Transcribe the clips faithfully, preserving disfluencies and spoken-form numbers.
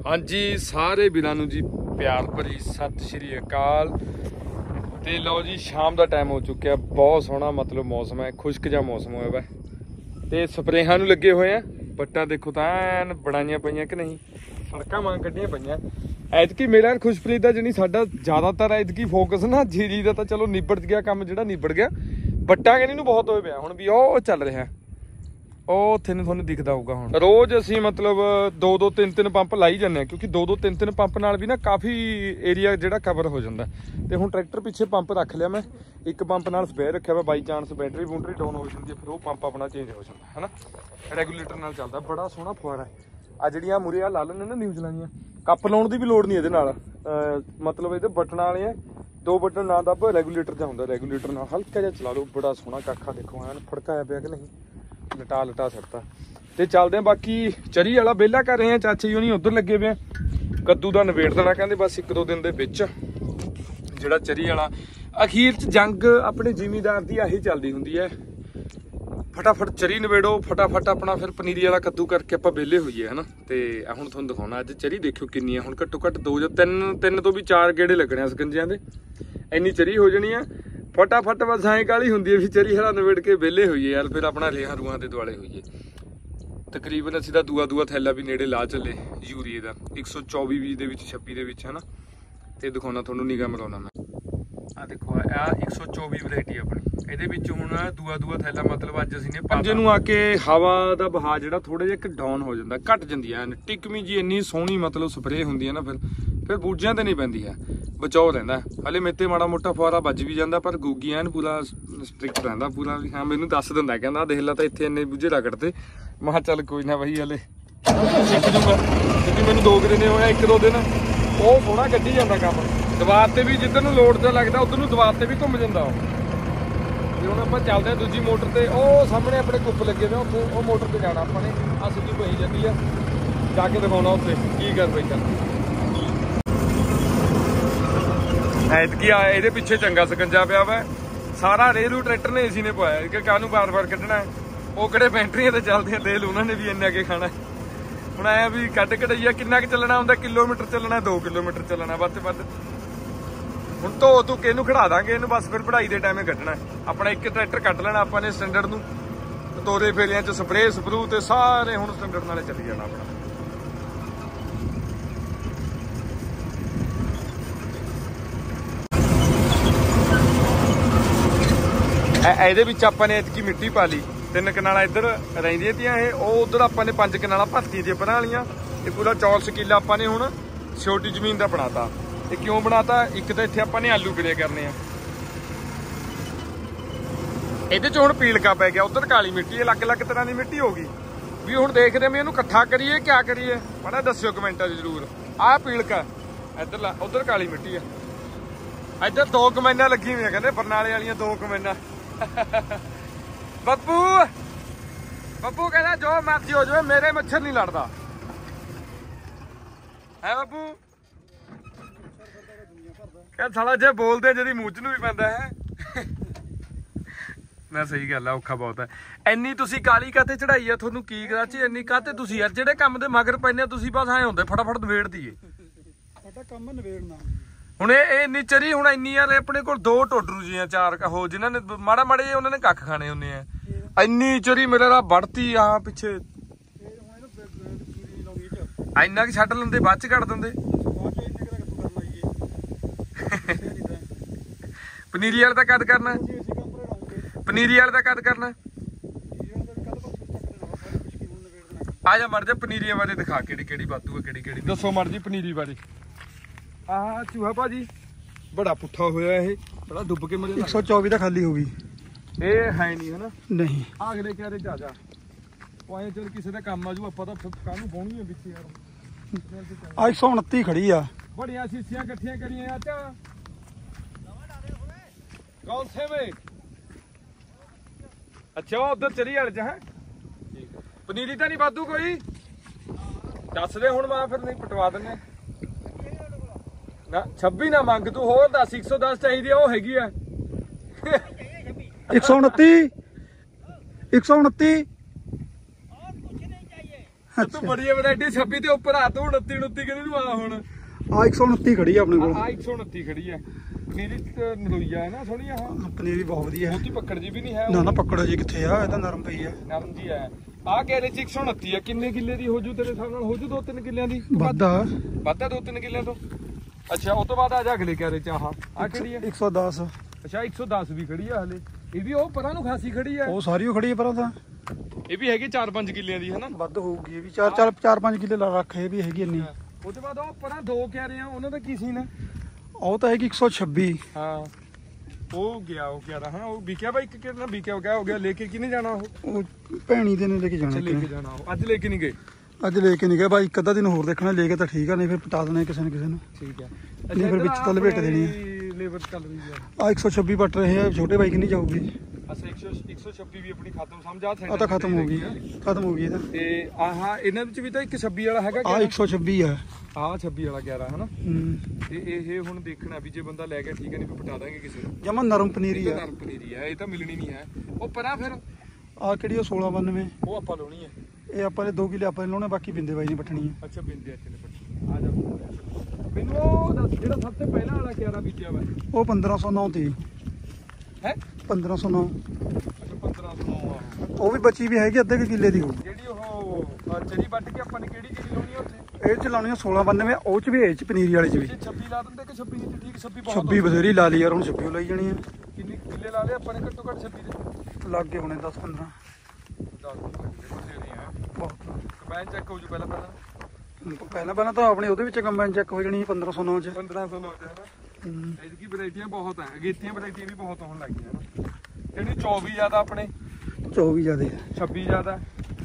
हाँ जी सारे वीरां नूं जी प्यार भरी सत श्री अकाल। ते लो जी शाम का टाइम हो चुका है, बहुत सोहना मतलब मौसम है, खुश्क जा मौसम होया वा ते स्प्रेहां नूं लगे हुए हैं। बट्टा देखो तो एन बनाइया पईयां कि नहीं, सड़कां मां कड्डियां पईयां। ऐतकी मेरा खुशप्रीत दा जिहड़ी साडा ज़्यादातर ऐतकी फोकस ना जीरी दा, तो चलो निबड़ गया काम, जिहड़ा निबड़ गया। बट्टा कनी नूं बहुत होए पिया, हुण भी ओह चल रहा है, ਉਹ ਉੱਥੇ ਨੂੰ ਤੁਹਾਨੂੰ ਦਿਖਦਾ ਹੋਊਗਾ। ਹੁਣ ਰੋਜ਼ ਅਸੀਂ ਮਤਲਬ ਦੋ ਦੋ ਤਿੰਨ ਤਿੰਨ ਪੰਪ ਲਾਈ ਜਾਂਦੇ ਹਾਂ, ਕਿਉਂਕਿ ਦੋ ਦੋ ਤਿੰਨ ਤਿੰਨ ਪੰਪ ਨਾਲ ਵੀ ਨਾ ਕਾਫੀ ਏਰੀਆ ਜਿਹੜਾ ਕਵਰ ਹੋ ਜਾਂਦਾ। ਤੇ ਹੁਣ ਟਰੈਕਟਰ ਪਿੱਛੇ ਪੰਪ ਰੱਖ ਲਿਆ ਮੈਂ, ਇੱਕ ਪੰਪ ਨਾਲ ਸਪੇਅਰ ਰੱਖਿਆ ਵਾ, ਬਾਈ ਚਾਂਸ ਬੈਟਰੀ ਬੂਟਰੀ ਡਾਊਨ ਹੋ ਜਾਂਦੀ ਹੈ, ਫਿਰ ਉਹ ਪੰਪ ਆਪਣਾ ਚੇਂਜ ਹੋ ਜਾਂਦਾ ਹੈ ਨਾ, ਰੈਗੂਲੇਟਰ ਨਾਲ ਚੱਲਦਾ। ਬੜਾ ਸੋਹਣਾ ਫੁਆਰਾ ਹੈ। ਆ ਜਿਹੜੀਆਂ ਮੁਰੇ ਆ ਲਾ ਲੈਣੇ ਨਾ ਨਿਊਜ਼ ਲਾਈਆਂ, ਕੱਪ ਲਾਉਣ ਦੀ ਵੀ ਲੋੜ ਨਹੀਂ ਇਹਦੇ ਨਾਲ, ਮਤਲਬ ਇਹਦੇ ਬਟਨ ਵਾਲੇ ਆ, ਦੋ ਬਟਨ ਨਾ ਦੱਬ, ਰੈਗੂਲੇਟਰ ਦਾ ਹੁੰਦਾ, ਰੈਗੂਲੇਟਰ ਨਾਲ ਹਲਕਾ ਜਿਹਾ ਚਲਾ ਲਓ। ਬੜਾ ਸੋਹਣਾ ਕੱਖਾ ਦੇਖੋ ਐਨ ਫੜਕਾਇਆ ਪਿਆ ਕਿ ਨਹੀਂ, ਲਟਾ ਲਟਾ ਛੱਡਤਾ। ਤੇ ਚੱਲਦੇ ਆ, ਬਾਕੀ ਚਰੀ ਵਾਲਾ ਵਿਹਲਾ ਕਰ ਰਹੇ ਆ, ਚਾਚੇ ਜੀ ਹੋਣੀ ਉਧਰ ਲੱਗੇ ਪਏ ਆ, ਕੱਦੂ ਦਾ ਨਿਬੇੜ ਦੇਣਾ ਕਹਿੰਦੇ ਬਸ ਇੱਕ ਦੋ ਦਿਨ ਦੇ ਵਿੱਚ। ਜਿਹੜਾ ਚਰੀ ਵਾਲਾ ਅਖੀਰ ਚ ਜੰਗ ਆਪਣੇ ਜ਼ਿਮੀਦਾਰ ਦੀ ਆਹੀ ਚੱਲਦੀ ਹੁੰਦੀ ਹੈ, ਫਟਾਫਟ ਚਰੀ ਨਿਬੇੜੋ, ਫਟਾਫਟ ਆਪਣਾ ਫਿਰ ਪਨੀਰੀ ਵਾਲਾ ਕੱਦੂ ਕਰਕੇ ਆਪਾਂ ਵਿਹਲੇ ਹੋਈਏ ਹਨਾ। ਤੇ ਹੁਣ ਤੁਹਾਨੂੰ ਦਿਖਾਉਣਾ ਅੱਜ ਚਰੀ, ਦੇਖਿਓ ਕਿੰਨੀ ਆ। ਹੁਣ ਘੱਟੋ ਘੱਟ ਦੋ ਜਾਂ ਤਿੰਨ ਤਿੰਨ ਤੋਂ ਵੀ ਚਾਰ ਗੇੜੇ ਲੱਗਣੇ ਆ ਸਕੰਜਿਆਂ ਦੇ, ਇੰਨੀ ਚਰੀ ਹੋ ਜਾਣੀ ਆ। फटाफट बस ऐ काली होंगी है भी चरी हरा नवेड़ के वेले होइए यार, फिर अपना रेहा रूहां दे दुआले होइए। तकरीबन असीं दा दूआ दूआ थैला भी नेड़े ला चले यूरिए का, एक सौ चौबी भी दे विच छब्बी दे विच है ना। ते दिखाउणा तुहानूं निगाह मिलाउणा मैं, आ देखो आ एक सौ चौबी वैरायटी अपनी, इहदे विच हुण दूआ दूआ थैला मतलब अज असीं ने पंजे नूं आके हवा दा बहा जिहड़ा थोड़ा जिहा डाउन हो जांदा, घट जांदी है। टिकमी जी इन्नी सोहनी मतलब स्प्रे हुंदी है ना, फिर फिर बूझियां ते नहीं पैंदी है, बचाओ रहिंदा। हले मेते माड़ा मोटा फुआरा बज भी जाता, पर गोगी एन पूरा स्ट्रिक्ट रहिंदा पूरा। भी हाँ मैनूं दस दिंदा, कहंदा देख ला तो इत्थे इन्ने बूझे रगड़ते। मैं किहा चल कोई ना बई हले सिख जूंगा, क्योंकि मैनूं दो कुछ दिन होया, एक दो दिन ਉਹ ਸੋਹਣਾ ਕੱਢੀ ਜਾਂਦਾ ਕੰਮ। ਦੀਵਾਰ ਤੇ ਵੀ ਜਿੱਧਰ ਨੂੰ ਲੋਡ ਤੇ ਲੱਗਦਾ ਉਧਰ ਨੂੰ ਦੀਵਾਰ ਤੇ ਵੀ ਘੁੰਮ ਜਾਂਦਾ ਉਹ। ਤੇ ਹੁਣ ਆਪਾਂ ਚੱਲਦੇ ਹਾਂ ਦੂਜੀ ਮੋਟਰ ਤੇ, ਉਹ ਸਾਹਮਣੇ ਆਪਣੇ ਕੁੱਪ ਲੱਗੇ ਨੇ ਉੱਥੇ, ਉਹ ਮੋਟਰ ਤੇ ਜਾਣਾ ਆਪਾਂ ਨੇ। ਆ ਸਿੱਧੀ ਪਈ ਜਾਂਦੀ ਆ, ਜਾ ਕੇ ਦਿਖਾਉਣਾ ਉੱਥੇ ਕੀ ਕਰ ਪਈ ਚੱਲ। ਐਤਕੀ ਆ ਇਹਦੇ ਪਿੱਛੇ ਚੰਗਾ ਸਕੰਜਾ ਪਿਆ ਵਾ, ਸਾਰਾ ਰੇਲੂ ਟਰੈਕਟਰ ਨੇ ਏਸੀ ਨੇ ਪਵਾਇਆ ਕਿ ਕਾਹਨੂੰ ਬਾਰ ਬਾਰ ਕੱਢਣਾ। ਉਹ ਕਿਹੜੇ ਬੈਟਰੀਆਂ ਤੇ ਚੱਲਦੇ ਆ ਤੇਲ, ਉਹਨਾਂ ਨੇ ਵੀ ਇੰਨਾ ਕੇ ਖਾਣਾ। ਹੁਣ ਆਇਆ ਵੀ ਕੱਢ ਕਢਈਆ ਕਿੰਨਾ ਕੁ ਚੱਲਣਾ ਹੁੰਦਾ, ਕਿਲੋਮੀਟਰ ਚੱਲਣਾ, ਦੋ ਕਿਲੋਮੀਟਰ ਚੱਲਣਾ ਵੱਧ ਤੋਂ ਵੱਧ। ਹੁਣ ਧੋ ਧੂ ਕੇ ਇਹਨੂੰ ਖੜਾ ਦਾਂਗੇ ਇਹਨੂੰ, ਬਸ ਫਿਰ ਪੜਾਈ ਦੇ ਟਾਈਮੇ ਕੱਢਣਾ। ਆਪਣਾ ਇੱਕ ਟਰੈਕਟਰ ਕੱਢ ਲੈਣਾ ਆਪਾਂ ਨੇ ਸਟੈਂਡਰਡ ਨੂੰ, ਤੋਰੇ ਫੇਰਿਆਂ ਚ ਸਪਰੇਅ ਸਪਰੂ ਤੇ ਸਾਰੇ ਹੁਣ ਸਟੈਂਡਰਡ ਨਾਲੇ ਚੱਲੀ ਜਾਣਾ ਆਪਣਾ। ਇਹਦੇ ਵਿੱਚ ਆਪਾਂ ਨੇ ਇਤਕੀ ਮਿੱਟੀ ਪਾ ਲਈ, ਤਿੰਨ ਕਨਾਲਾਂ ਇੱਧਰ ਰਹਿੰਦੀਆਂ ਤੀਆਂ ਇਹ, ਉਹ ਉਧਰ ਆਪਾਂ ਨੇ ਪੰਜ ਕਨਾਲਾਂ ਭਰਤੀ ਦੀਆਂ ਬਣਾ ਲਈਆਂ। ਇਹ ਪੂਰਾ ਚੌਲ ਸਕੀਲਾ ਆਪਾਂ ਨੇ ਹੁਣ ਛੋਟੀ ਜ਼ਮੀਨ ਦਾ ਬਣਾਤਾ। ਇਹ ਕਿਉਂ ਬਣਾਤਾ, ਇੱਕ ਤਾਂ ਇੱਥੇ ਆਪਾਂ ਨੇ ਆਲੂ ਗਿਰੇ ਕਰਨੇ ਆ, ਇਹਦੇ ਚ ਹੁਣ ਪੀਲਕਾ ਪੈ ਗਿਆ, ਉਧਰ ਕਾਲੀ ਮਿੱਟੀ, ਅਲੱਗ ਅਲੱਗ ਤਰ੍ਹਾਂ ਦੀ ਮਿੱਟੀ ਹੋ ਗਈ। ਵੀ ਹੁਣ ਦੇਖਦੇ ਵੀ ਇਹਨੂੰ ਇਕੱਠਾ ਕਰੀਏ ਕਿਆ ਕਰੀਏ, ਮਾੜਾ ਦੱਸਿਓ ਕਮੈਂਟਾਂ 'ਚ ਜ਼ਰੂਰ। ਆਹ ਪੀਲਕਾ ਇੱਧਰ, ਉਧਰ ਕਾਲੀ ਮਿੱਟੀ ਆ, ਇੱਧਰ ਦੋ ਕਮੈਨਾਂ ਲੱਗੀਆਂ ਹੋਈਆਂ, ਕਹਿੰਦੇ ਬਰਨਾਲੇ ਵਾਲੀਆਂ ਦੋ ਕਮੈਨਾਂ। ਬੱਬੂ ਬੱਬੂ ਕਹਿੰਦਾ ਜੋ ਮਰਜ਼ੀ ਹੋ ਜਾਵੇ ਮੇਰੇ ਮੱਛਰ ਨਹੀਂ ਲੜਦਾ ਹੈ ਬੱਬੂ। ਕਹਿੰਦਾ ਸਾਲਾ ਜੇ ਬੋਲਦੇ ਜਿਹਦੀ ਮੂੰਹ ਚ ਨੂੰ ਵੀ ਪੈਂਦਾ ਹੈ। ਮੈਂ ਸਹੀ ਗੱਲ ਆ, ਔਖਾ ਬਹੁਤ ਹੈ। ਇੰਨੀ ਤੁਸੀਂ ਕਾਲੀ ਕਾਤੇ ਚੜਾਈ ਆ, ਤੁਹਾਨੂੰ ਕੀ ਕਰਾਚੀ ਇੰਨੀ ਕਾਤੇ ਤੁਸੀਂ ਯਾਰ, ਜਿਹੜੇ ਕੰਮ ਦੇ ਮਗਰ ਪੈਂਦੇ ਤੁਸੀਂ ਬਸ ਐ ਹੁੰਦੇ ਫਟਾਫਟ ਨਵੇੜ ਦੀਏ। ਸਾਡਾ ਕੰਮ ਨਵੇੜਨਾ। ਹੁਣ ਇਹ ਇੰਨੀ ਚਰੀ ਹੁਣ ਇੰਨੀ ਯਾਰ ਆਪਣੇ ਕੋਲ ਦੋ ਟੋਡਰੂ ਜੀਆਂ ਚਾਰ ਉਹ ਜਿਨ੍ਹਾਂ ਨੇ ਮਾੜਾ ਮਾੜੇ ਉਹਨਾਂ ਨੇ ਕੱਖ ਖਾਣੇ ਹੁੰਦੇ ਆ। ਇੰਨੀ ਚਰੀ ਮੇਰੇ ਨਾਲ ਵੜਤੀ ਆ ਪਿੱਛੇ, ਇੰਨਾ ਕਿ ਛੱਡ ਲੈਂਦੇ ਬਾਅਦ ਚ ਕੱਢ ਦਿੰਦੇ। ਪਨੀਰੀ ਵਾਲੇ ਦਾ ਕਦ ਕਰਨਾ, ਪਨੀਰੀ ਵਾਲੇ ਦਾ ਕਦ ਕਰਨਾ। ਆ ਜਾ ਮਰ ਜਾ ਪਨੀਰੀਆਂ ਬਾਰੇ ਦਿਖਾ, ਕਿਹੜੀ ਕਿਹੜੀ ਵਾਧੂ ਆ, ਕਿਹੜੀ ਕਿਹੜੀ ਦੱਸੋ ਮਰ ਜੀ ਪਨੀਰੀ ਬਾਰੇ। ਆਹ ਚੂਹਾ ਭਾਜੀ ਬੜਾ ਪੁੱਠਾ ਹੋਇਆ, ਇਹ ਬੜਾ ਡੁੱਬ ਕੇ ਮਰੇ। ਇੱਕ ਸੌ ਚੌਵੀ ਦਾ ਖਾਲੀ ਹੋ ਗਈ, ਇਹ ਹੈ ਨਹੀਂ ਹਨਾ। ਨਹੀਂ ਅਗਲੇ ਕਿਹੜੇ ਚ ਆ ਜਾ, ਉਹ ਆਏ ਚਲ ਕਿਸੇ ਦਾ ਕੰਮ ਆਜੂ, ਆਪਾਂ ਤਾਂ ਕਾਹਨੂੰ ਪਾਉਣੀ ਹੈ ਵਿੱਚ ਯਾਰ। ਆ ਇੱਕ ਸੌ ਉਨੱਤੀ ਖੜੀ ਆ, ਬੜੀਆਂ ਸੀਸੀਆਂ ਇਕੱਠੀਆਂ ਕਰੀਆਂ ਆ ਚਾ ਕੌਣ ਸੇ ਵੇ। ਅੱਛਾ ਉਧਰ ਚਰੀ ਵਾਲੇ ਚ ਹੈ, ਪਨੀਰੀ ਤਾਂ ਨਹੀਂ ਵਾਧੂ ਕੋਈ, ਦੱਸ ਦੇ ਹੁਣ ਮੈਂ ਫਿਰ ਨਹੀਂ ਪਟਵਾ ਦਿੰਦੇ ਨਾ। ਛੱਬੀ ਨਾ ਮੰਗ ਤੂੰ, ਹੋਰ ਦੱਸ। ਇੱਕ ਸੌ ਦਸ ਚਾਹੀਦੀ ਆ, ਉਹ ਹੈਗੀ ਆ ਇੱਕ ਸੌ ਉਨੱਤੀ, ਇੱਕ ਸੌ ਉਨੱਤੀ तू बड़ी वैरायटी छब्बी ते ऊपर आ तू उनती उनती किहड़ी नु आ हुण आ एक सौ उनतीस खड़ी है अपने को। आ एक सौ उनतीस खड़ी है। पनीरी नरोईया है ना सोहनी आ पनीरी बहुत वधिया है। मोती पकड़ जी भी नहीं है। ना ना पकड़ जी किथे आ ये तो नरम पई है। नरम जी है। आ कह रहे एक सौ उनतीस है। किन्ने किले दी हो जू तेरे हिसाब नाल हो जू दो तीन किलियां दी वादा वादा दो तीन किलियां तो। अच्छा उस तो बाद आ जा अगले कह रहे च आ केड़ी है एक सौ दस। अच्छा एक सौ दस भी खड़ी है हले ये भी ओ परां नु खासी खड़ी है। ਉਹ ਸਾਰੀ ਖੜੀ ਹੈ ਪਰਾਂ ਤਾਂ ਇਹ ਵੀ ਹੈਗੀ ਚਾਰ ਪੰਜ ਕਿੱਲਿਆਂ ਦੀ ਹੈ ਨਾ ਵੱਧ ਹੋਊਗੀ ਇਹ ਵੀ ਚਾਰ ਚਾਰ ਚਾਰ ਪੰਜ ਕਿੱਲੇ ਲਾ ਰੱਖ ਇਹ ਵੀ ਹੈਗੀ ਇੰਨੀ। ਉਹਦੇ ਬਾਅਦ ਉਹ ਪਰਾਂ ਦੋ ਕਹਿ ਰਹੇ ਆ ਉਹਨਾਂ ਦਾ ਕੀ ਸੀ ਨਾ ਉਹ ਤਾਂ ਹੈਗੀ ਇੱਕ ਸੌ ਛੱਬੀ। ਹਾਂ ਉਹ ਗਿਆ ਉਹ ਕਹਿ ਰਹਾ ਉਹ ਵਿਕਿਆ ਬਾਈ ਇੱਕ ਕਿਹੜਾ ਵਿਕਿਆ ਹੋ ਗਿਆ ਹੋ ਗਿਆ ਲੈ ਕੇ ਕਿਨੇ ਜਾਣਾ ਉਹ ਉਹ ਭੈਣੀ ਦੇ ਨੇ ਲੈ ਕੇ ਜਾਣਾ। ਲੈ ਕੇ ਜਾਣਾ ਉਹ ਅੱਜ ਲੈ ਕੇ ਨਹੀਂ ਗਏ। ਅੱਜ ਲੈ ਕੇ ਨਹੀਂ ਗਏ ਬਾਈ ਇੱਕ ਅੱਧਾ ਦਿਨ ਹੋਰ ਦੇਖਣਾ ਲੈ ਕੇ ਤਾਂ ਠੀਕ ਆ ਨਹੀਂ ਫਿਰ ਪਟਾ ਦੇਣਾ ਕਿਸੇ ਨੇ ਕਿਸੇ ਨੂੰ। ਠੀਕ ਹੈ ਨਹੀਂ ਫਿਰ ਵਿੱਚ ਤਾਂ ਲਪੇਟ ਦੇਣੀ ਹੈ। ਲੇਬਰ ਚੱਲ ਰਹੀ ਹੈ ਆ ਇੱਕ ਸੌ ਛੱਬੀ ਪਟ ਰਹੇ ਆ ਛੋਟੇ ਬਾਈ ਕਿੰਨੀ ਜਾਊਗੀ। ਅੱਛਾ ਇੱਕ ਸੌ ਛੱਬੀ ਵੀ ਆਪਣੀ ਖਤਮ ਸਮਝਾ ਆ ਤਾਂ ਖਤਮ ਹੋ ਗਈ ਖਤਮ ਹੋ ਗਈ ਇਹਦਾ। ਤੇ ਆਹ ਇਹਨਾਂ ਵਿੱਚ ਵੀ ਤਾਂ ਇੱਕ ਛੱਬੀ ਵਾਲਾ ਹੈਗਾ ਆ ਇੱਕ ਸੌ ਛੱਬੀ ਆ ਆਹ ਛੱਬੀ ਵਾਲਾ ਗਿਆਰਾਂ ਹੈ ਨਾ। ਹੂੰ ਤੇ ਇਹ ਹੁਣ ਦੇਖਣਾ ਵੀ ਜੇ ਬੰਦਾ ਲੈ ਗਿਆ ਠੀਕ ਹੈ ਨਹੀਂ ਫਿਰ ਪਟਾ ਦਾਂਗੇ ਕਿਸੇ ਨੂੰ। ਜਮਾ ਨਰਮ ਪਨੀਰੀ ਆ। ਨਰਮ ਪਨੀਰੀ ਹੈ ਇਹ ਤਾਂ ਮਿਲਣੀ ਨਹੀਂ ਹੈ। ਉਹ ਪਰਾਂ ਫਿਰ ਆ ਕਿਹੜੀ ਉਹ ਸੋਲਾਂ ਬਾਨਵੇਂ ਉਹ ਆਪਾਂ ਲਾਉਣੀ ਹੈ। ਇਹ ਆਪਾਂ ਨੇ ਦੋ ਕਿੱਲੇ ਆਪਾਂ ਨੇ ਲਾਉਣੇ ਬਾਕੀ ਬਿੰਦੇ ਬਾਈ ਨੇ ਪੱਟਣੀ ਹੈ। ਅੱਛਾ ਬਿੰਦੇ ਇੱਥੇ ਨੇ ਪੱਟਣੀ ਆ ਜਾ ਮੈਨੂੰ ਉਹ ਦੱਸ ਜਿਹੜਾ ਸਭ ਤੋਂ ਪਹਿਲਾਂ ਵਾਲਾ ਗਿਆਰਾਂ ਬੀਜਿਆ ਵਾ ਉਹ ਪੰਦਰਾਂ ਸੌ ਨੌ ਤੀ ਹੈ ਪੰਦਰਾਂ ਸੌ ਨੌ। ਅੱਛਾ ਪੰਦਰਾਂ ਸੌ ਉਹ ਵੀ ਬੱਚੀ ਵੀ ਹੈਗੀ ਅੱਧੇ ਕਿੱਲੇ ਦੀ ਹੋਊ। ਜਿਹੜੀ ਉਹ ਚਰੀ ਵੱਟ ਕੇ ਆਪਾਂ ਨੇ ਕਿਹੜੀ ਕਿਹੜੀ ਲਾਉਣੀ ਆ ਉੱਥੇ ਇਹ ਚ ਲਾਉਣੀ ਆ ਸੋਲਾਂ ਬਾਨਵੇਂ ਉਹ ਚ ਵੀ ਇਹ ਚ ਪਨੀਰੀ ਵਾਲੇ ਚ ਵੀ ਛੱਬੀ ਲਾ ਦਿੰਦੇ ਕਿ ਛੱਬੀ ਨਹੀਂ ਠੀਕ ਛੱਬੀ ਬਹੁਤ ਛੱਬੀ ਬਥੇਰੀ ਲਾ ਲਈ ਯਾਰ ਹੁਣ ਛੱਬੀ ਲਾਈ ਜਾਣੀ ਆ। ਕਿੰਨੇ ਕਿੱਲੇ ਲਾ ਲਏ ਆਪਾਂ ਨੇ ਘੱਟੋ ਘੱਟ ਛੱਬੀ ਦੇ ਲੱਗ ਗਏ ਹੋਣੇ ਦਸ ਪੰਦਰਾਂ ਦਸ ਬਥੇਰੀ ਹੈ ਬਹੁਤ। ਕੰਬਾਈਨ ਚੈੱਕ ਹੋ ਜੂ ਪਹਿਲਾਂ ਪਹਿਲਾਂ ਪਹਿਲਾਂ ਪਹਿਲਾਂ ਤਾਂ ਆਪਣੇ ਉਹਦੇ ਵਿੱਚ ਕੰਬਾਈਨ ਚੈੱਕ ਹੋ ਜਾਣੀ ਪੰਦਰਾਂ ਸੌ ਨੌ ਚ। ਪੰਦਰਾਂ ਸੌ ਨੌ ਚ ਹੈ ਨਾ। ਇਹਦੀ ਵੈਰਾਈਟੀਆਂ ਬਹੁਤ ਹੈ ਅਗੇਤੀਆਂ ਵੈਰਾਈਟੀਆਂ ਵੀ ਬਹੁਤ ਹੋਣ ਲੱਗ ਗਈਆਂ ਨਾ। ਜਿਹੜੀ ਚੌਵੀ ਜ਼ਿਆਦਾ ਆਪਣੇ ਚੌਵੀ ਜ਼ਿਆਦੇ ਛੱਬੀ ਜ਼ਿਆਦਾ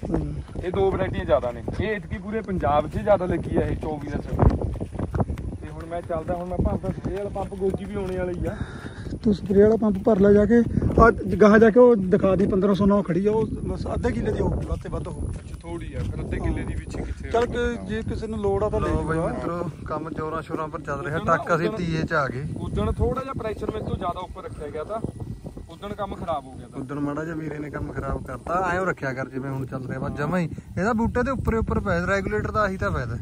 ਇਹ ਦੋ ਵੈਰਾਈਟੀਆਂ ਜ਼ਿਆਦਾ ਨੇ। ਇਹ ਇਤਕੀ ਪੂਰੇ ਪੰਜਾਬ 'ਚ ਜ਼ਿਆਦਾ ਲੱਗੀ ਆ ਇਹ ਚੌਵੀ ਦਾ ਛੱਬੀ। ਤੇ ਹੁਣ ਮੈਂ ਚੱਲਦਾ ਹੁਣ ਮੈਂ ਭਰਦਾ ਸਪਰੇਅ ਵਾਲਾ ਪੰਪ ਗੋਗੀ ਵੀ ਆਉਣੇ ਵਾਲੀ ਆ। ਤੂੰ ਸਪਰੇਅ ਵਾਲਾ ਪੰਪ ਭਰ ਲੈ ਜਾ ਕੇ ਆ ਗਾਹਾਂ ਜਾ ਕੇ ਉਹ ਦਿਖਾ ਦੀ ਪੰਦਰਾਂ ਸੌ ਨੌ ਖੜੀ ਆ ਉਹ ਬਸ ਅੱਧੇ ਕਿੱਲੇ ਦੀ ਹੋਊਗੀ ਵੱਧ ਤੇ ਵੱਧ ਹੋਊਗੀ। ਥੋੜੀ ਆ ਫਿਰ ਅੱਧੇ ਕਿੱਲੇ ਦੀ ਵਿੱਚ ਕਿੱਥੇ ਚੱਲ ਜੇ ਕਿਸੇ ਨੂੰ ਲੋੜ ਆ ਤਾਂ ਲੈ ਬਾਈ ਮਿੱਤਰੋ ਕੰਮ ਜੋਰਾਂ ਸ਼ੋਰਾਂ ਪਰ ਚੱਲ ਰਿਹਾ ਟੱਕ ਅਸੀਂ ਤੀਏ ਚ ਆ ਗਏ। ਉਦਣ ਥੋੜਾ ਜਿਹਾ ਪ੍ਰੈਸ਼ਰ ਮੇਰੇ ਤੋਂ ਜ਼ਿਆਦਾ ਉੱਪਰ ਰੱਖਿਆ ਗਿਆ ਤਾਂ ਉਦਣ ਕੰਮ ਖਰਾਬ ਹੋ ਗਿਆ ਤਾਂ ਉਦਣ ਮਾੜਾ ਜਿਹਾ ਵੀਰੇ ਨੇ ਕੰਮ ਖਰਾਬ ਕਰਤਾ ਐਂ ਰੱਖਿਆ ਕਰ ਜਿਵੇਂ ਹੁਣ ਚੱਲ ਰਿਹਾ ਵਾ ਜਮਾ ਹੀ ਇਹਦਾ ਬੂਟੇ ਦੇ ਉੱਪਰੇ ਉੱਪਰ ਪੈ ਰੈਗੂਲੇਟਰ ਦਾ ਆਹੀ ਤਾਂ ਫਾਇਦਾ।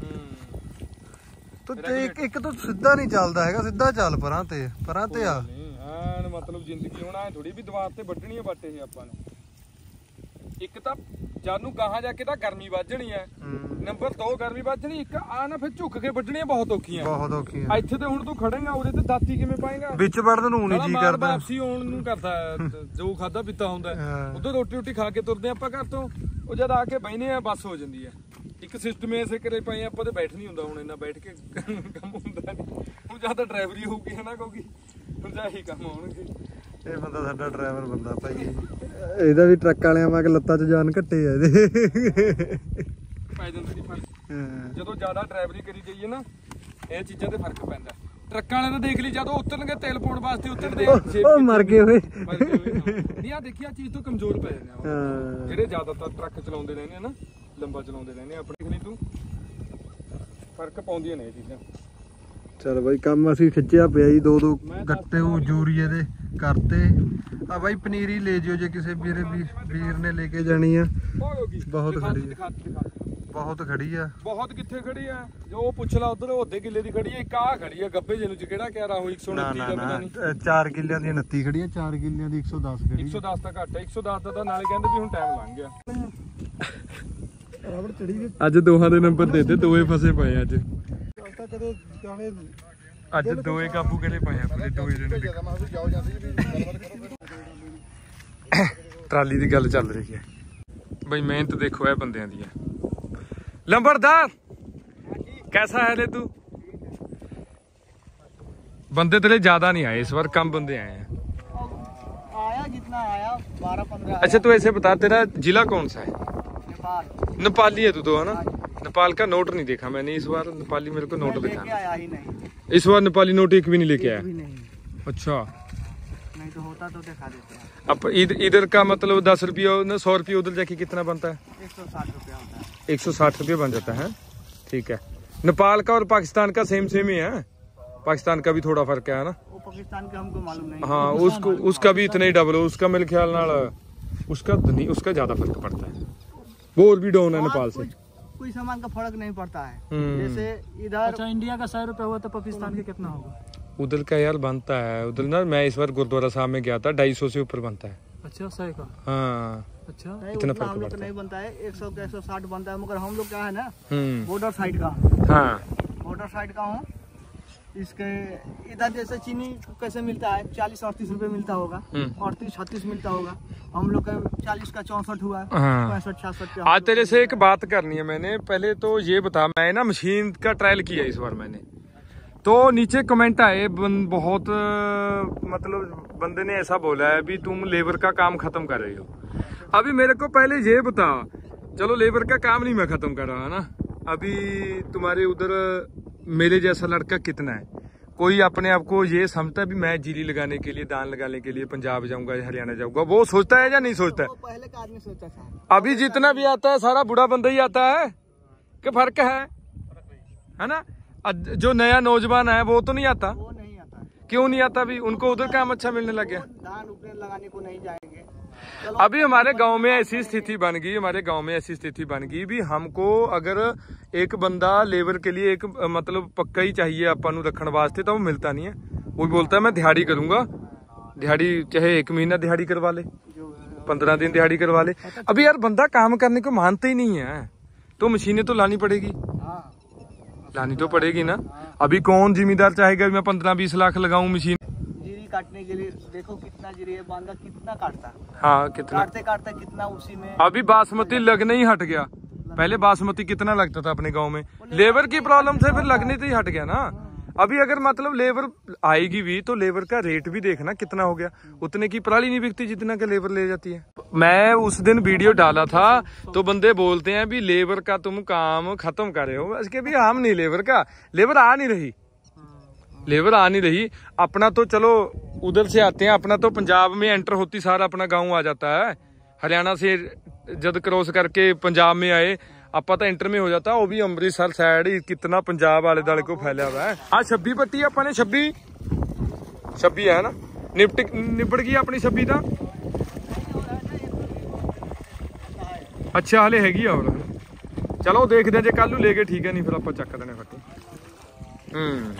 ਤੂੰ ਇੱਕ ਇੱਕ ਤੋਂ ਸਿੱਧਾ ਨਹੀਂ ਚੱਲਦਾ ਹੈਗਾ ਸਿੱਧਾ ਚੱਲ ਪਰਾਂ ਤੇ ਪਰਾਂ ਤੇ ਆ ਐਨ ਮਤਲਬ ਜ਼ਿੰਦਗੀ ਹੁਣ ਐ ਥੋੜੀ ਵੀ ਦੀਵਾਰ ਤੇ ਵੱਢਣੀ ਆ ਬੱਟ ਇਹ ਆਪਾਂ ਨੇ। ਇੱਕ ਤਾਂ ਜਦ ਨੂੰ ਗਾਹਾਂ ਜਾ ਕੇ ਤਾਂ ਗਰਮੀ ਵੱਜਣੀ ਹੈ ਨੰਬਰ ਦੋ ਗਰਮੀ ਵੱਜਣੀ ਇੱਕ ਆ ਨਾ ਫਿਰ ਝੁੱਕ ਕੇ ਵੱਢਣੀਆਂ ਬਹੁਤ ਔਖੀਆਂ ਬਹੁਤ ਔਖੀਆਂ। ਇੱਥੇ ਤੇ ਹੁਣ ਤੂੰ ਖੜੇਗਾ ਉਹਦੇ ਤੇ ਦਾਤੀ ਕਿਵੇਂ ਪਾਏਗਾ ਵਿੱਚ ਵੜਨ ਨੂੰ ਨਹੀਂ ਜੀ ਕਰਦਾ। ਵਾਪਸੀ ਆਉਣ ਨੂੰ ਕਰਦਾ ਜੋ ਖਾਦਾ ਪੀਤਾ ਹੁੰਦਾ ਉਧਰ ਰੋਟੀ ਰੋਟੀ ਖਾ ਕੇ ਤੁਰਦੇ ਆਪਾਂ ਘਰ ਤੋਂ ਉਹ ਜਦ ਆ ਕੇ ਬਹਿਨੇ ਆ ਬੱਸ ਹੋ ਜਾਂਦੀ ਹੈ। ਇੱਕ ਸਿਸਟਮ ਐਸੇ ਕਰੇ ਪਏ ਆਪਾਂ ਤੇ ਬੈਠ ਨਹੀਂ ਹੁੰਦਾ ਹੁਣ ਇੰਨਾ ਬੈਠ ਕੇ ਕੰਮ ਹੁੰਦਾ ਨਹੀਂ ਹੁਣ ਜਾਂ ਤਾਂ ਡਰਾਈਵਰੀ ਹੋਊਗੀ ਹੈ ਨਾ ਕਿਉਂਕਿ ਹੁਣ ਜਾਂ ਇਹੀ ਕੰਮ ਹੋਣਗੇ। ਇਹ ਬੰਦਾ ਸਾਡਾ ਡਰਾਈਵਰ ਬੰਦਾ ਭਾਈ ਇਹਦਾ ਵੀ ਟਰੱਕ ਵਾਲਿਆਂ ਵਾਂਗ ਲੱਤਾਂ 'ਚ ਜਾਨ ਘੱਟੇ ਆ ਇਹਦੇ ਪੈ ਜਾਂਦਾ ਜੀ ਫਰਕ ਜਦੋਂ ਜ਼ਿਆਦਾ ਡਰਾਈਵਰੀ ਕਰੀ ਜਾਈਏ ਨਾ ਇਹ ਚੀਜ਼ਾਂ ਤੇ ਫਰਕ ਪੈਂਦਾ। ਟਰੱਕਾਂ ਵਾਲੇ ਤਾਂ ਦੇਖ ਲਈ ਜਦੋਂ ਉਤਰਨਗੇ ਤੇਲ ਪਾਉਣ ਵਾਸਤੇ ਉਤਰਦੇ ਉਹ ਮਰ ਗਏ ਹੋਏ ਨਹੀਂ ਆ ਦੇਖੀ ਆ ਚੀਜ਼ ਤੋਂ ਕਮਜ਼ੋਰ ਪੈ ਜਾਂਦੇ ਆ ਜਿਹੜੇ ਜ਼ਿਆਦਾਤਰ ਟਰੱਕ ਚਲਾਉਂਦੇ ਰਹਿੰਦੇ ਆ ਨਾ ਲੰਬਾ ਚਲਾਉਂਦੇ ਰਹਿੰਦੇ ਆ ਆਪਣੇ ਲਈ ਤੂੰ ਫਰਕ ਪਾਉਂਦੀਆਂ ਨੇ ਇਹ ਚੀਜ਼ਾਂ। ਚਲ ਬਾਈ ਕੰਮ ਅਸੀਂ ਖਿੱਚਿਆ ਪਿਆ ਜੀ ਦੋ ਦੋ ਗੱਟੇ ਉਹ ਯੂਰੀਏ ਦੇ ਕਰਤੇ ਆ ਬਾਈ ਪਨੀਰੀ ਲੈ ਜਿਓ ਜੇ ਕਿਸੇ ਵੀਰੇ ਵੀਰ ਨੇ ਲੈ ਕੇ ਜਾਣੀ ਆ। ਬਹੁਤ ਖੜੀ ਆ ਬਹੁਤ ਖੜੀ ਆ ਬਹੁਤ ਕਿੱਥੇ ਖੜੀ ਆ ਜੋ ਪੁੱਛ ਲਾ ਉਧਰ ਉਹਦੇ ਕਿੱਲੇ ਦੀ ਖੜੀ ਆ ਇੱਕ ਆ ਖੜੀ ਆ ਗੱਬੇ ਜਿਹਨੂੰ ਚ ਕਿਹੜਾ ਕਹਿ ਰਹਾ ਹੋ ਇੱਕ ਸੌ ਉਨੱਤੀ ਦਾ ਪਤਾ ਨਹੀਂ ਚਾਰ ਕਿੱਲਿਆਂ ਦੀ ਉਨੱਤੀ ਖੜੀ ਆ ਚਾਰ ਕਿੱਲਿਆਂ ਦੀ ਇੱਕ ਸੌ ਦਸ ਖੜੀ ਇੱਕ ਸੌ ਦਸ ਤਾਂ ਘੱਟ ਆ ਇੱਕ ਸੌ ਦਸ ਦਾ ਤਾਂ ਨਾਲੇ ਕਹਿੰਦੇ ਵੀ ਹੁਣ ਟਾਈਮ ਲੰਘ ਗਿਆ। ਰਬੜ ਚੜੀ ਗਈ ਅੱਜ ਦੋਹਾਂ ਦੇ ਨੰਬਰ ਦੇ ਦੇ ਦੋਏ ਫਸੇ ਪਏ ਅੱਜ ਤਾਂ ਕਦੇ ਗਾਣੇ ਅੱਜ ਦੋਏ ਕਾਬੂ ਕਰੇ ਪਏ ਆ ਪੂਰੇ ਦੋਏ ਜਣੇ ਟਰਾਲੀ ਦੀ ਗੱਲ ਚੱਲ ਰਹੀ ਹੈ ਬਈ ਮਿਹਨਤ ਦੇਖੋ ਇਹ ਬੰਦਿਆਂ ਦੀ ਹੈ। लंबरदार कैसा है ले तू बंदे तेरे ज्यादा नहीं आए इस बार कम बंदे आए हैं। आया जितना आया बारह पंद्रह। अच्छा तो ऐसे बता तेरा जिला कौन सा है? नेपाल। नेपाली है तू तो है ना? नेपाल का नोट नहीं देखा मैंने इस बार नेपाली मेरे को नोट दिखा आया ही नहीं इस बार नेपाली नोट एक भी नहीं लेके आया। नहीं। अच्छा नहीं तो होता तो दिखा देते हैं। अब इधर इधर का मतलब दस रुपये सौ रुपये उधर जाके कितना बनता है? एक सौ साठ रुपया होता है। एक सौ साठ रुपये बन जाता है। ठीक है नेपाल का और पाकिस्तान का सेम सेम ही है पाकिस्तान का भी थोड़ा फर्क है ना? वो पाकिस्तान का हमको मालूम नहीं। हाँ उसको उसका भी इतना ही डबल उसका मेरे ख्याल नाल उसका नहीं उसका ज्यादा फर्क पड़ता है वो और भी डाउन है वहाँ नेपाल से। कुछ कोई सामान का फर्क नहीं पड़ता है। हम्म। जैसे इधर अच्छा इंडिया का सौ रुपये हुआ तो पाकिस्तान के कितना होगा? उधर का यार बनता है, उधर ना मैं इस बार गुरुद्वारा साहब में गया था, ढाई सौ से ऊपर बनता है। अच्छा सौ का? हाँ अच्छा नहीं, इतना उतना फर्क हम लोग पड़ता का नहीं बनता है। एक सौ का एक सौ साठ बनता है, मगर हम लोग क्या है ना हम्म बॉर्डर साइड का, हाँ बॉर्डर साइड का हूँ। इसके इधर जैसे चीनी कैसे मिलता है, चालीस अड़तीस रुपए मिलता होगा, हम्म। अड़तीस छत्तीस मिलता होगा। हम लोग का चालीस का चौसठ हुआ, हाँ। पैंसठ छियासठ का। आज तेरे से एक बात करनी है मैंने। पहले तो ये बता, मैं ना मशीन का ट्रायल किया इस बार मैंने, तो नीचे कमेंट आए बन, बहुत मतलब बंदे ने ऐसा बोला है भी तुम लेबर का काम खत्म कर रहे हो। अभी मेरे को पहले ये बता, चलो लेबर का काम नहीं मैं खत्म कर रहा ना, अभी तुम्हारे उधर मेरे जैसा लड़का कितना है? कोई अपने आप को ये समझता है भी मैं जीरी लगाने के लिए, धान लगाने के लिए पंजाब जाऊंगा, हरियाणा जाऊंगा, वो सोचता है या नहीं सोचता है? वो पहले का आदमी सोचा था। अभी जितना भी आता है सारा बुढ़ा बंदा ही आता है कि फर्क है है ना? अज- जो नया नौजवान है वो तो नहीं आता। वो नहीं आता है। क्यों नहीं आता? भी उनको उधर काम अच्छा मिलने लग गया। वो धान उपने लगाने को नहीं जाएंगे। चलो अभी हमारे गांव में ऐसी स्थिति बन गई, हमारे गांव में ऐसी स्थिति बन गई भी हमको अगर एक बंदा लेबर के लिए एक मतलब पक्का ही चाहिए अपन रखने वास्ते, तो वो मिलता नहीं है। वो बोलता है मैं दिहाड़ी करूंगा, दिहाड़ी चाहे एक महीना दिहाड़ी करवा ले, पंद्रह दिन दिहाड़ी करवा ले। अभी यार बंदा काम करने को मानते ही नहीं है, तो मशीनें तो लानी पड़ेगी, हाँ, लानी तो पड़ेगी ना। अभी कौन जिम्मेदार चाहेगा मैं पंद्रह बीस लाख लगाऊं मशीन? जीरी काटने के लिए देखो कितना जीरी है, बांधा कितना काटता, हाँ कितना। काटते काटते कितना उसी में। अभी बासमती लगने ही हट गया। पहले बासमती कितना लगता था अपने गांव में, लेबर की प्रॉब्लम से फिर लगने से ही हट गया ना। अभी अगर मतलब लेबर आएगी भी तो लेबर का रेट भी देखना कितना हो गया, उतने की पराली नहीं बिकती जितना का लेबर ले जाती है। मैं उस दिन वीडियो डाला था तो बंदे बोलते हैं भी लेबर का तुम काम खत्म कर रहे हो, इसके भी हम नहीं, लेबर का लेबर आ नहीं रही, लेबर आ नहीं रही। अपना तो चलो उधर से आते हैं, अपना तो पंजाब में एंटर होती सारा अपना गाँव आ जाता है। हरियाणा से जब क्रॉस करके पंजाब में आए ਆਪਾਂ ਤਾਂ ਇੰਟਰ में हो जाता, वो भी अमृतसर साइड कितना पंजाब आले दाले को फैला हुआ है। आज छब्बी पट्टी ਆਪਾਂ ने छब्बी छब्बी है ना, निपट निपट गई अपनी छब्बी ਦਾ। अच्छा हले हैगी और चलो देखते जे कल लेके, ठीक है नहीं फिर ਆਪਾਂ ਚੱਕ ਦੇਣੇ ਫੱਟੀ। हम्म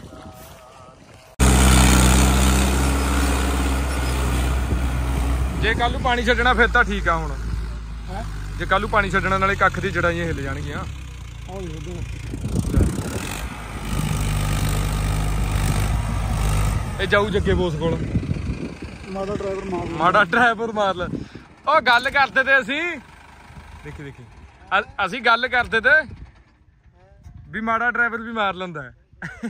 ਜੇ ਕੱਲ ਨੂੰ ਪਾਣੀ ਛੱਡਣਾ ਫਿਰ ਤਾਂ ਠੀਕ ਆ। ਹੁਣ ਜੇ ਕੱਲ ਨੂੰ ਪਾਣੀ ਛੱਡਣ ਨਾਲੇ ਕੱਖ ਦੀ ਜੜਾਂ ਹਿੱਲ ਜਾਣਗੀਆਂ। ਇਹ ਜਾਊ ਜੱਗੇ ਬੋਸ ਕੋਲ, ਮਾੜਾ ਡਰਾਈਵਰ ਮਾਰ ਮਾੜਾ ਡਰਾਈਵਰ ਮਾਰ ਲੈ। ਉਹ ਗੱਲ ਕਰਦੇ ਤੇ ਅਸੀਂ, ਦੇਖੀ ਦੇਖੀ ਅ- ਅਸੀਂ ਗੱਲ ਕਰਦੇ ਤੇ ਵੀ ਮਾੜਾ ਡਰਾਈਵਰ ਵੀ ਮਾਰ ਲੈਂਦਾ ਹੈ।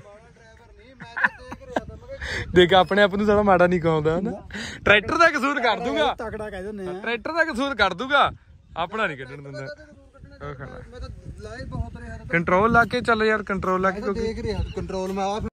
ਦੇਖ ਆਪਣੇ ਆਪ ਨੂੰ ਸਾਡਾ ਮਾੜਾ ਨਹੀਂ ਕਹਾਉਂਦਾ ਨਾ। ਟਰੈਕਟਰ ਦਾ ਕਸੂਰ ਕਰ ਦੂਗਾ, ਤਕੜਾ ਕਹਿ ਦਿੰਦੇ ਆ। ਟਰੈਕਟਰ ਦਾ ਕਸੂਰ ਕਰ ਦੂਗਾ, ਆਪਣਾ ਨਹੀਂ ਕੱਢਣ ਦਿੰਦਾ। ਮੈਂ ਤਾਂ ਲਾਏ ਬਹੁਤ ਰਿਹਾ, ਕੰਟਰੋਲ ਲਾ ਕੇ ਚੱਲ ਯਾਰ, ਕੰਟਰੋਲ ਲਾ ਕੇ ਦੇਖ ਰਿਹਾ ਕੰਟਰੋਲ ਮੈਂ ਆ